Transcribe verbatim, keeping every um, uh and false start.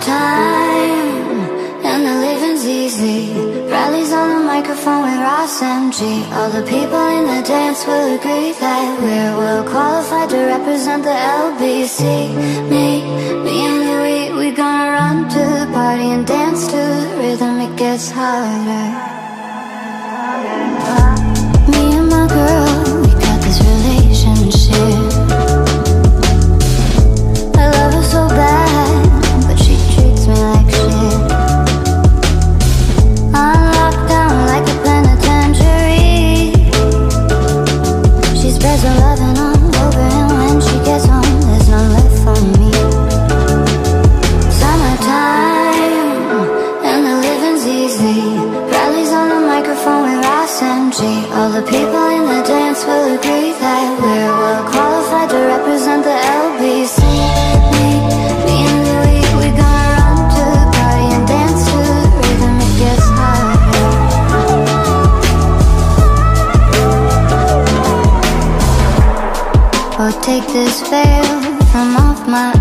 Summertime and the living's easy. Rallies on the microphone with Ras M G. All the people in the dance will agree that we're well qualified to represent the L B C. Me, me and Louie, we gonna run to the party and dance to the rhythm. It gets harder. Me and my girl, we got this relationship. I love her so bad, but she treats me like shit. I'm locked down like a penitentiary. She spreads her lovin' all over, and when she gets home, there's none left for me. Summertime and the living's easy. Rallies on the microphone with Ras M G. All the people in the dance will agree that we're well qualified to represent the L B C. Me, me and Louie, we gonna run to the party and dance to the rhythm. It gets harder. Oh, take this veil from off my